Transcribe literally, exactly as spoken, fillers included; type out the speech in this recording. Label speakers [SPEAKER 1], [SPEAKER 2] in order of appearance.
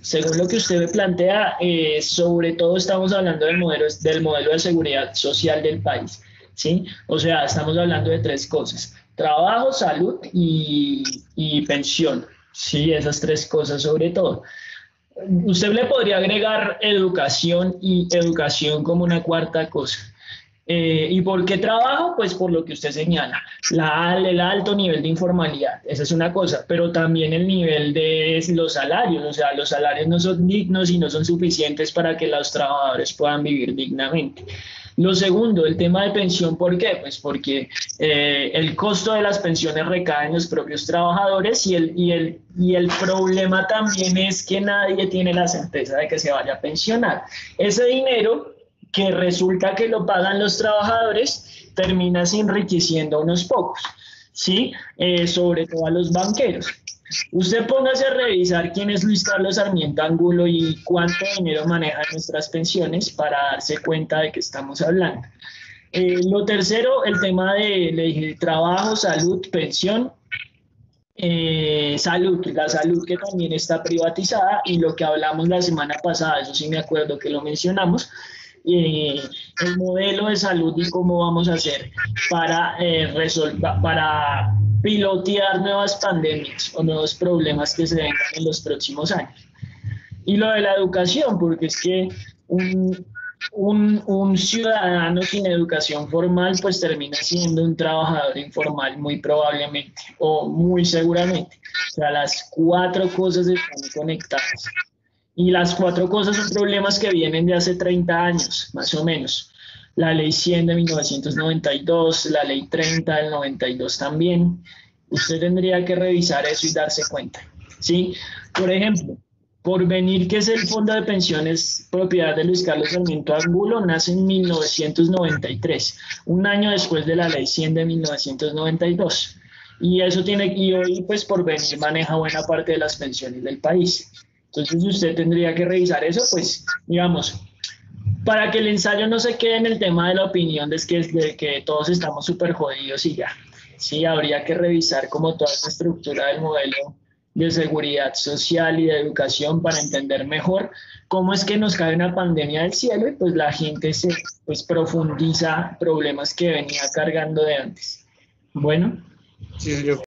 [SPEAKER 1] según lo que usted me plantea, eh, sobre todo estamos hablando del modelo, del modelo de seguridad social del país, ¿sí? O sea, estamos hablando de tres cosas: trabajo, salud y, y pensión, ¿sí? Esas tres cosas sobre todo. Usted le podría agregar educación y educación como una cuarta cosa. Eh, ¿Y por qué trabajo? Pues por lo que usted señala, la, el alto nivel de informalidad, esa es una cosa, pero también el nivel de los salarios, o sea, los salarios no son dignos y no son suficientes para que los trabajadores puedan vivir dignamente. Lo segundo, el tema de pensión, ¿por qué? Pues porque eh, el costo de las pensiones recae en los propios trabajadores y el, y, el, y el problema también es que nadie tiene la certeza de que se vaya a pensionar. Ese dinero que resulta que lo pagan los trabajadores, termina enriqueciendo a unos pocos, ¿sí? Eh, sobre todo a los banqueros. Usted póngase a revisar quién es Luis Carlos Sarmiento Angulo y cuánto dinero maneja nuestras pensiones para darse cuenta de que estamos hablando. Eh, lo tercero, el tema de, de trabajo, salud, pensión. Eh, salud, la salud que también está privatizada y lo que hablamos la semana pasada, eso sí me acuerdo que lo mencionamos, eh, el modelo de salud y cómo vamos a hacer para, eh, resolver, para pilotear nuevas pandemias o nuevos problemas que se vengan en los próximos años. Y lo de la educación, porque es que un, un, un ciudadano sin educación formal pues termina siendo un trabajador informal muy probablemente o muy seguramente. O sea, las cuatro cosas están conectadas. Y las cuatro cosas son problemas que vienen de hace treinta años, más o menos. La ley cien de mil novecientos noventa y dos, la ley treinta del noventa y dos también. Usted tendría que revisar eso y darse cuenta, ¿sí? Por ejemplo, Porvenir, que es el fondo de pensiones propiedad de Luis Carlos Sarmiento Angulo, nace en mil novecientos noventa y tres, un año después de la ley cien de mil novecientos noventa y dos. Y eso tiene, y hoy pues Porvenir maneja buena parte de las pensiones del país. Entonces usted tendría que revisar eso, pues, digamos, para que el ensayo no se quede en el tema de la opinión de que, de que todos estamos súper jodidos y ya. Sí, habría que revisar como toda esa estructura del modelo de seguridad social y de educación para entender mejor cómo es que nos cae una pandemia del cielo y pues la gente se pues, profundiza problemas que venía cargando de antes. Bueno.
[SPEAKER 2] Sí, señor.